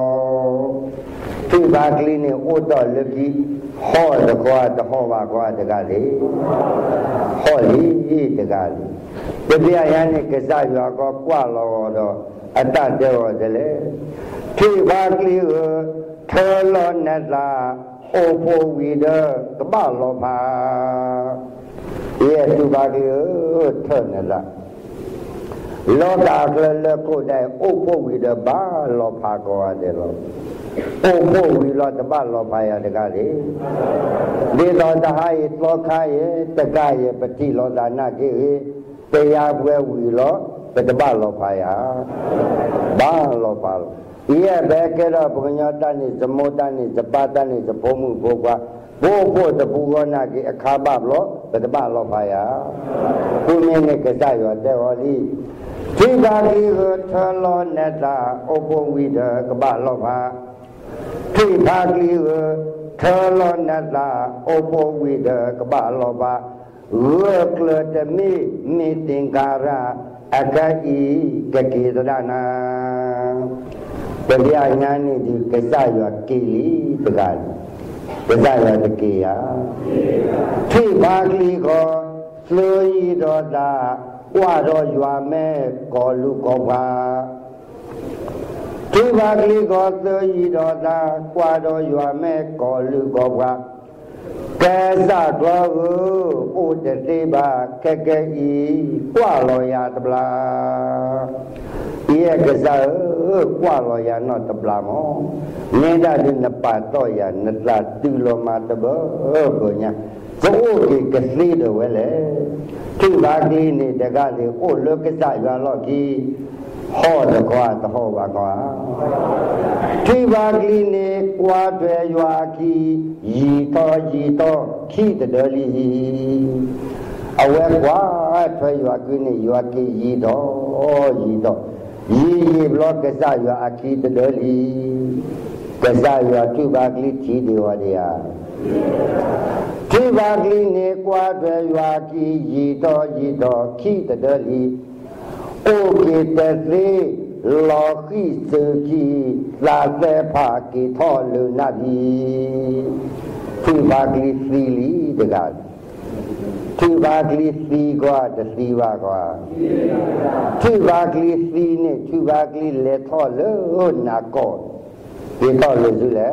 ทุบากีเนี่ยโอตโลกีฮอตะกว่าตะฮอวากว่าตะกะลีฮอลีตะกะลีปะเดียยานี่กษาอยู่ก็กว่าโลดอัตตะเตโอเดเลทุบากีเทโลนัตลาโอโพวีเดตบะโลภาเยทุบากีเทนัตลาโลตาเคลโคได้โอโพวีเดบะโลภาก็ว่าเดโลโอ้โหวิโรตบาลโลภายาตกาลีเดโลตหายโลคายตกายปฏิโลดานากีเตยาเววิโลปตบาลโลภายาบาลโลภาเยเบเกระปุญญาตานิสมุตานิสปาตานิสโพมุโภกวาโบตปุโกนากีอคาบาโลปตบาลโลภายาภูมิเนกษาอยู่เตวลีทุบากีเทโลเนตาโอโพวิเดกบาโลภาทุบากีเทโลนัตตาโอโพวิเดกบาโลบาเวกเลตมิติงการะอากาอีกะกีตดานาปะเดียญาณิดิกษาอยู่กีลีตะกาลีกษาอยู่ตะกียาทุบากีก็สลยีโดดาวาโรยัวเมกอลุกบาทุบากีก็สลยีโดดาวาโรยัวเมกอลุกบากษาตัวอุตติบาเกเกอีกว่าลอยาตบลาเยกษากว่าลอยานอตบลามอเนดาดินปาโตยานตาตุโลมาตบก็ญาโซกีกสีโดเวเลทุบากีนี่ตะกะลีโอโลกษาอยู่ลอกีฮอตะกว่าตะฮอวากว่าทุบากีนี่กว่าเดยวากียีโตขีตะเดลีอเวกว่าเทยวากีนี่ยวากียีโตยีบล็อกกษาอยู่อาคีตะเดลีกษาอยู่ทุบากีทีเดียวเดียทุบากีนี่กว่าเดยวากียีโตขีตะเดลีโอเคตะลีลอขีเซกีลาเตภากีทอลุนาบีทุบากีสีลีตะกาทุบากีสีกว่าตะสีวากว่าทุบากีสีนี่ทุบากีเลทอลุนาโกกีทอลุซุเล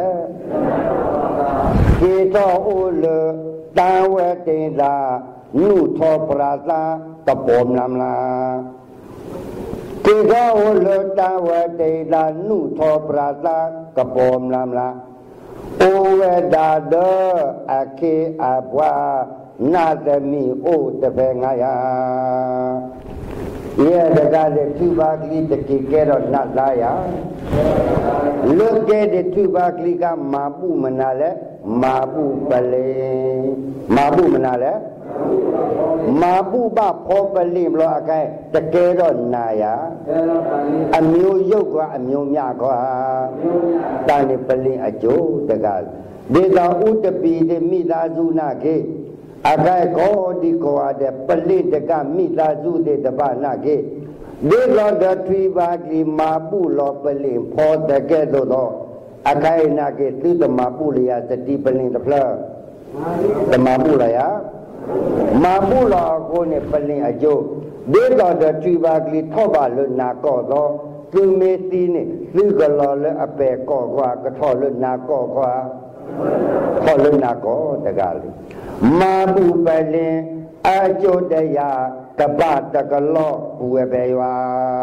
กีทออุลตาเวเตลานุทอปราตาตะปอมลำลาเกี่ยวกับโลตาวเตดานุทอปราตากระปอมลำละโอเวดาเดอเคอาบวานาตมีโอตะเปงายาเยดกาเดทุบากลีตะกิเกรนาลายาลูกเกเดทุบากลีกามาบุมนาเลมาบุปเลมาบุมนาเลมาบุบะพอปลิมโลอากายตะเกรนายาอမျိုးယုတ်ကအမျိုးများกว่าตานิปลิอโจตะกาเดตาอุตปีเดมิตาสุนาเกอากายโกดิโกอาเดปลิตกะมิตาสุเดตบะนาเกเดโลดทวีบากลีมาบุโลปลิมพอตะเกโตโตอากายนาเกตุตมาปุลยาสติปลิตพลตมาปุลยามาบุโลโกเนปลิอโจเดโลดทวีบากลีทอบาลนาโกโตตุเมตีเนซึกลอเลอเปโกกว่ากะทอลนาโกกว่าทอลนาโกตะกาลีมาบุปลินอาโจตยากบะตะกะโลปุเวเปยวา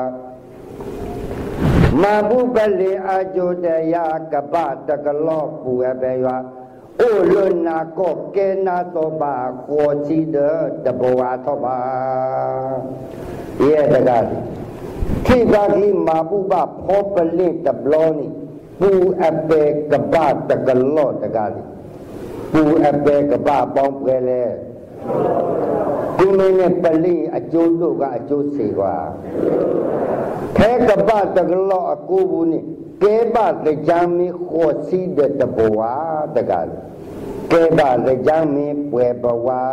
มาบุปลินอาโจตยากบะตะกะโลปุเวเปยวาโอลนาโกเกนาโตบาโคชิเดตะบวาทบาเยตะกาลีที่บาลีมาบุบะพอปลินตะบลอนี่ปูอเปกบะตะกะโลตะกาลีปูอเปกบะปองเปเลกุมเนปลิอโจตุกะอโจสีกว่าแท้กบะตะกะโลอกูบุนี่เกบะตะจามิโคสีเดตะบวาตะกาลีเกบะตะจามิเปบวา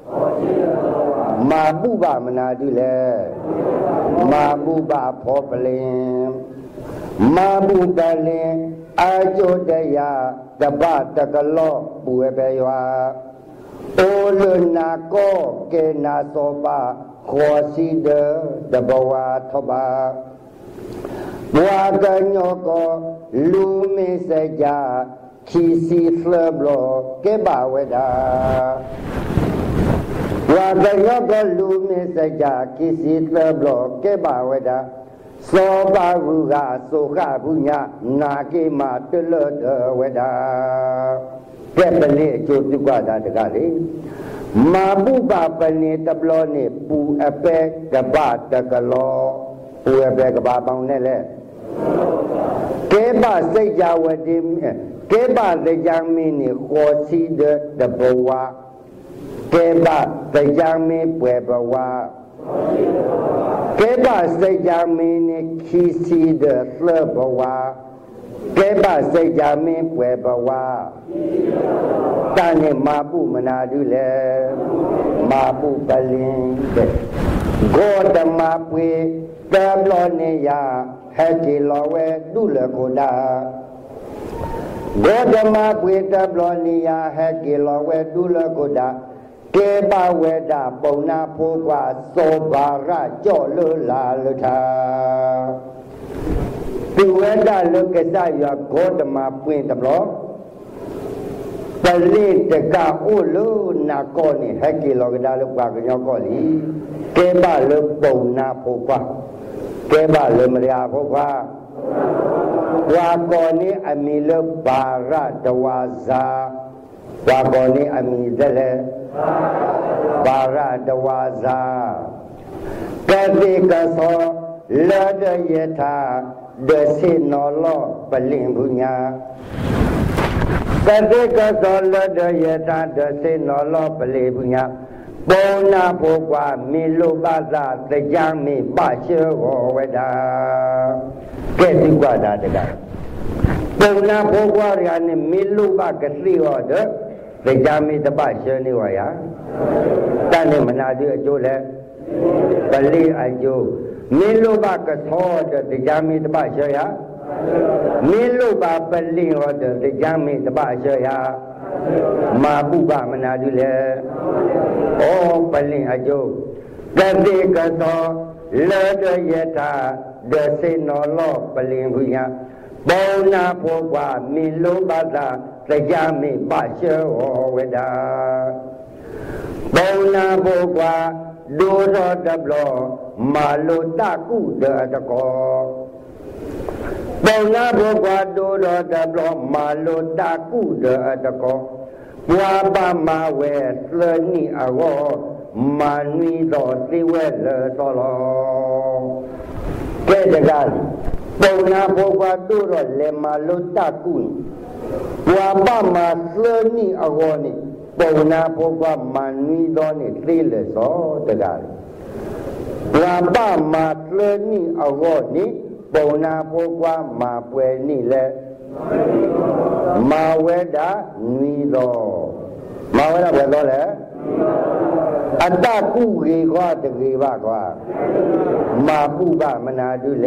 มาบุบะมนาดิเลมาบุบะพอปลินมาบุปลินอาโจตยากบะตะกะโลปุเวเปยวาโอลนาโกเกนาโสบะโคสีเดตะบวาทบาบัวกะญโกลูมิเสจาคีสีเฟลบโลเกบะเวดาวากะญโกลูมิเสจาคีสีเฟลบโลเกบะเวดาโสบะวุกะโสขะบุญญานาเกมาตะเลเดเวดาแก่ปลิโจตุกะดาตะกะลิมาบุบะปลิตะบลอนี่ปูอเปกบะตะกะโลปูอเปกบะปองเนี่ยแหละเกบะစိတ်ကြဝတိเกบะစိတ်ကြမင်းนี่โคစီเดตะบวาเกบะစိတ်ကြမင်းป่วยบวาเกบะစိတ်ကြမင်းนี่คีစီเดเลบวาเกบะစိတ်ကြမင်းป่วยบวาตานี่มาปุมนาดุเลมาปุปลินเดโกตมะปุตะบลอนิยาဟဲ့ဒီလောဝဲဒုလကိုဒါဘောဓမပွေတပလောနိယဟဲ့ဒီလောဝဲဒုလကိုဒါကေပဝေဒပုံနာဖိုးကွာသောဘာရကြော့လွလာလထာဒီဝေဒလုကစရဂေါတမပွင့်တပလောပလိတကဥလုနာကောနိဟဲ့ဒီလောကဒါလုကွာကညောကောလီကေပလုပုံနာဖိုးကွာเกบะเลมริยาโคควาวากอนิอมิลบาระตวาซาวากอนิอมิเดเลบาระตวาซากะติกะโสละเดยะทาเดสิโนโลปลิงบุญญากะติกะโสละเดยะทาเดสิโนโลปลิงบุญญาปูนาโภกวามิลุบาซาตะจามิปะเชโหเวดาเกติกวาดาตะกะปูนาโภกวาริยานิมิลุบะกะสิโหเดตะจามิตปะเชนิวายาตะนิมนาดิอโจเลปลิอโจมิลุบะกะโทเดตะจามิตปะเชยามิลุบะปลิโหเดตะจามิตปะเชยามาบุบะมนาดิเลโอปลิอโจกะติกะโตเลเดยะทาเดสิโนโลปลิงบุญญาปูนาโภกวามิลุบาซาตะจามิปะเชโหเวดาปูนาโภกวาดูรอดับลอมาโลตากูเดอตะกอเบานาบกว่าดูรอดับลอมาโลตากูเดอตะกอวาบามาเวสเลนี่อาวมานีดอสิเวเลตอลอแกจะกันเบานาบกว่าดูรอเลมาโลตากูวาบามาเลนี่อาวนี่เบานาบกว่ามานีดอนี่สิเลซอจะกันวาบามาเลนี่อาวนี่เบานาบกว่ามาเปนี่แหละมาเวดานีโดมาเวดาเวดาแหละอัตตากูเกกว่าตะเกบากว่ามาปุบามนาดุแล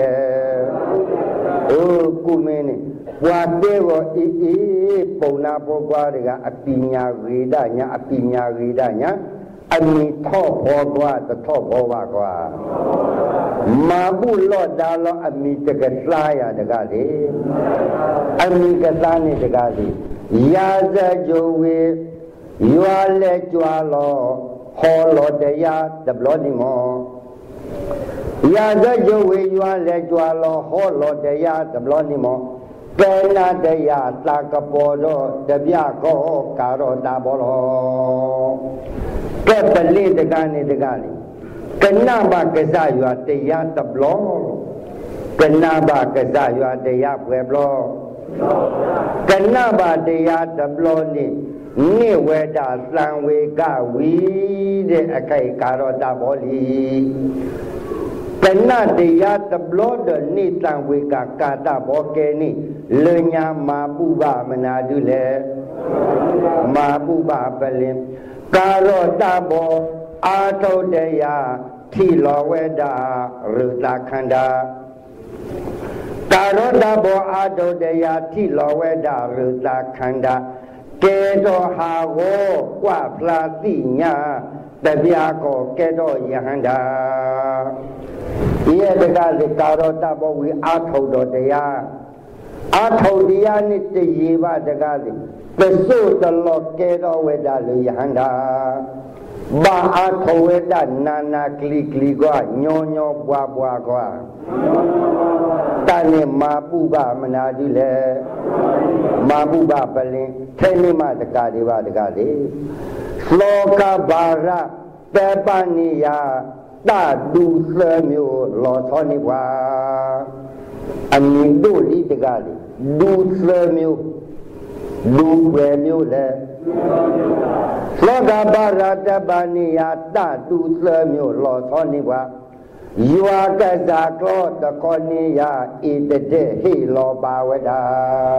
กูเมนี่วาเตวอีปุณาโปกว่าดะอปิญญาเวดาญะอปิญญาเวดาญะอันนี้ท่อพอกว่าตะท่อพอว่ากว่ามาบุลอดาลออันนี้ตะกะสายาตะกะดิอันนี้กะสานี่ตะกะดิยาซะโจเวยัวเลจวาลอฮอลอเดยาตะบลอนิมอยาซะโจเวยัวเลจวาลอฮอลอเดยาตะบลอนิมเกนาเดยาตากะปอโดตะဗျาโกกะโรตาบอลอแกปลีตะกะนี่ตะกะนี่ကဏ္ဍဘကစားရွာတရားတဘလောကဏ္ဍဘကစားရွာတရားပွဲဘလောကဏ္ဍဘတရားတဘလောနိနိဝေဒသံဝေကဝီတဲ့အခိုက်ကာရောတဘောလီကဏ္ဍတရားတဘလောဒနိသံဝေကကာတဘောကေနိလညာမာပုဗမနာတုလေမာပုဗပလင်ကာရောတဘောအာထုတရားထိလောဝေဒရုတခန္ဓာကာရောတဘောအာထုတရားထိလောဝေဒရုတခန္ဓာကေတောဟာဝောကွဖလာတိညာတဗျာကောကေတောယဟန္တာဤတကလေကာရောတဘောဝိအာထုတော်တရားအာထုတရားနိတယေဘတကလေပစုတလောကေတောဝေဒလူယဟန္တာဘာအာထဝေဒနာနာကလီကလီကွာညောညောပွားပွားကွာတန်နေမာပုဗမနာတိလေမာပုဗပလင်ထဲနိမတကာဒီပါတကာလေလောကဘာရပေပနိယတတုသမျိုးလောသောနိဘွာအမြင်တို့လိတကာလေဒုသမျိုးလူပဲမျိုးလေလောကဘာရတပနိယတတုသမျိုးလောသောနိဘွာယောကဇာကောတကောနိယဣတတေဟိလောပါဝဒာ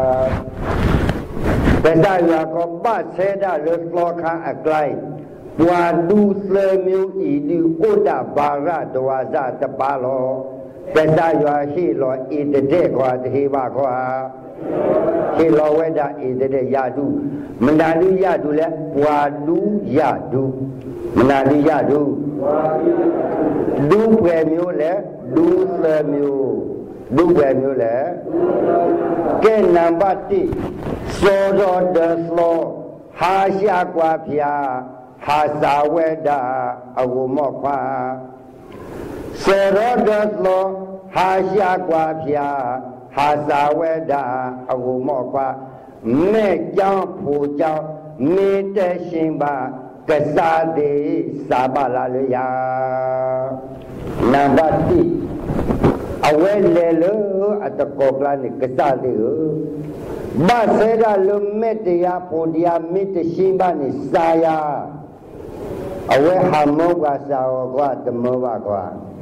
ပဒယာကောပဆေဒလောခအကလိုက်ဘွာဒုသမျိုးဤဒီဥဒဘာရတဝါဇတပါလောပဒယာဟိလောဣတတေကွာတဟိဘကွာဟိလောဝဒဣတတေယတုမန္တလိယတုလေဘွာဒုယတုမန္တလိယတုဒုပဲမျိုးလေဒုသမျိုးဒုပဲမျိုးလေကဲနံပါတ်1စောတော်တသောဟာရှာကွာဖျာဟာသာဝေဒအဝမောခွာစောတော်တသောဟာရှာကွာဖျာဟာသာဝေဒအဝမောခွာမဲ့ကြောင့်ဖို့ကြောင့်မေတ္တရှင်ပါကစားတိစာပါလာလျာနံပါတ်1အဝဲလေလို့အတကောကလာနေကစားတိမဆေရလုံမေတ္တရာဖို့တရားမေတ္တရှင်ပါနေစာယာအဝဲဟာမောကစာဝကွာတမောပါကွာ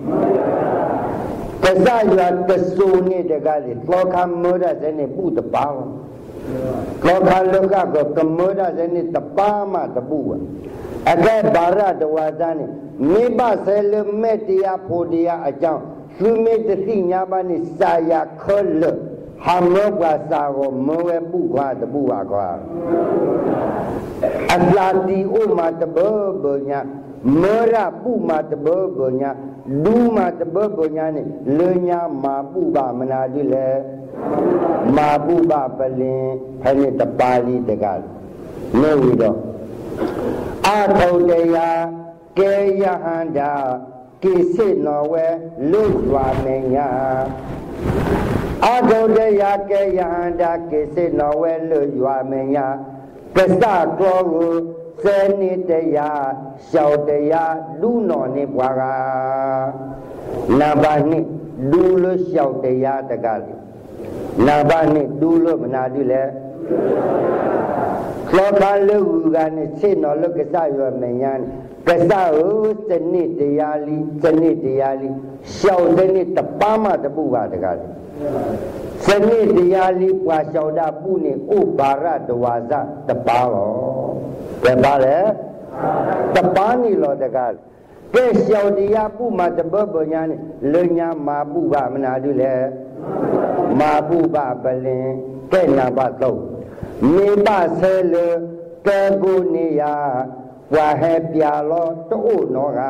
ကစားရတဆူနေတကလေလောကမောရစနေပုတပါလောကလောကကကမောရစနေတပါမတပုအကဲဘာရတဝါဒနဲ့မိဘဆယ်လမေတ္တရာဖို့တရားအကြောင်းသူမေတ္တိညာပါနဲ့စာယာခေါ်လို့ဟာမောကစာကိုမောဝဲပုခွာတပုပါကွာအလာတီဥမတဘောဘညာမေရပုမတဘောဘညာဒူမတဘောဘညာနဲ့လေညာမာပုပမနာတိလေမာပုပပလင်ဖဲ့တပါဠိတကနေဝီတော့အာထုတရားเกยหันดากิสิโนเวลุวาเมญาอาโดเดยาเกยหันดากิสิโนเวลุวาเมญากษัตริย์กลัวเสนิตยาเสาตยาดูนอนิปวากานาบานิดูลเสาตยาตะกาลนาบานิดูลมนาดิเลคลอกาลูกานิเสนอลกษายเมญานกษัตริย์เสนิตยาลีเสนิตยาลีเสาตนิตปามาตะปูวาตะกาลเสนิตยาลีปวาเสาดาปูนิอุบาระตวาซะตะปาโลแต่บาเลตะปานีโลตะกาลแกเสาดียาปูมาตะบบบญานิเลญามาปูบามนาดุเลมาปูบาบลินแกนาบะโตมีบาเซเลแกกุนิยาวาเฮปยาโลโตโนกา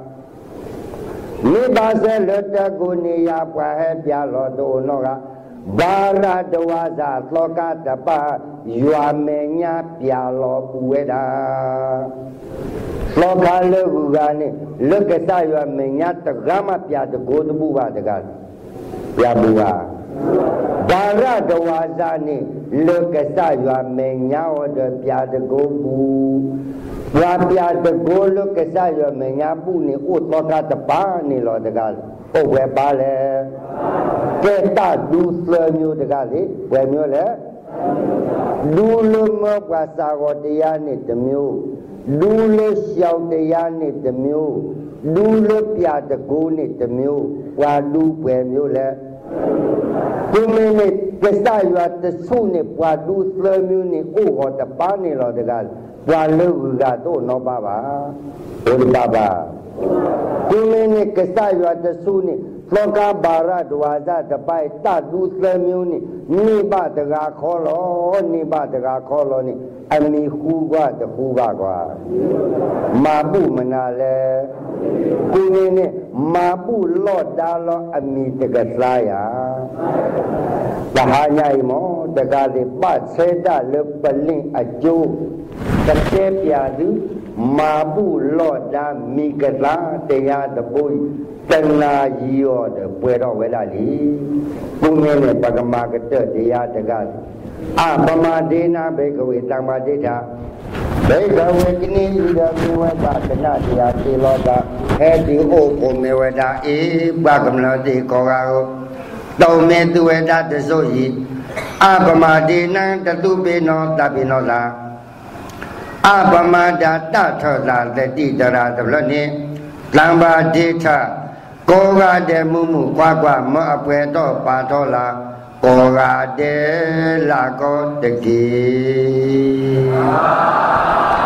มีบาเซเลแกกุนิยาวาเฮปยาโลโตโนกาบาราดวาซาโลกาตปายัวเมญาปยาโลปุเวดาโลกาเลกุกานิเลกษายัวเมญาตะกามาปยาตะโกตปุวาตะกาปยาบุวาบาราดวาซานิเลกษายัวเมญาโอเดปยาตะโกปุวาปยาตะโกเลกษายัวเมญาปุนิอุตโลกาตปานิโลตะกาโอเวบาเลแกตาดูสลမျိုးတကလေဝယ်မျိုးလေလူလုံးမကွာစာတော်တရားနဲ့တမျိုးလူလို့ရှောက်တရားနဲ့တမျိုးလူလို့ပြတကူနဲ့တမျိုးဝါလူွယ်မျိုးလေဒီမင်းနဲ့ကစားရတဲ့ဆုနဲ့ပွာလူစလမျိုးနဲ့အိုဟောတပားနေလို့တကပွာလူကတော့တော့ပါပါဘုရားပါဒီမင်းနဲ့ကစားရတဲ့ဆုနဲ့လောကဘာရဒဝါဇတပိုက်တတူစမျိုးနိနိဘတကာခေါ်လောနိဘတကာခေါ်လောနိအမီဟူကတဟူကကွာမာပုမနာလေကိုင်းနဲ့မာပုလော့တာလောအမီတကစားယာတဟာညိုင်မောတကာလေပတ်ဆေတလပလင်းအကျိုးတစ်ခဲပြသူမာပုလော့တာမိကစားတရားတပုတ်တဏှာကြီးရောတဲ့ပွဲတော့ဝဲလာလေဘုံနဲ့ပကမာကတတရားတကအပမဒေနာဘေကဝေတမ္မာဒိဋ္ဌဘေကဝေကနိဣဒမေဝတကနတရားသေလောကဟေတိဩဩမေဝတာဧပကမလောတိကောကာကိုတောမေသူဝေတာတဆိုဤအပမဒေနံတတုပေနောတပိနောသာအပမတာတထောသာတတိတရာတဘလနိလံပါဒိဋ္ဌကောကတဲ့မှုမှုကွာကွာမအပွဲတော့ပါတော့လာကောကတဲ့လာကောတကေ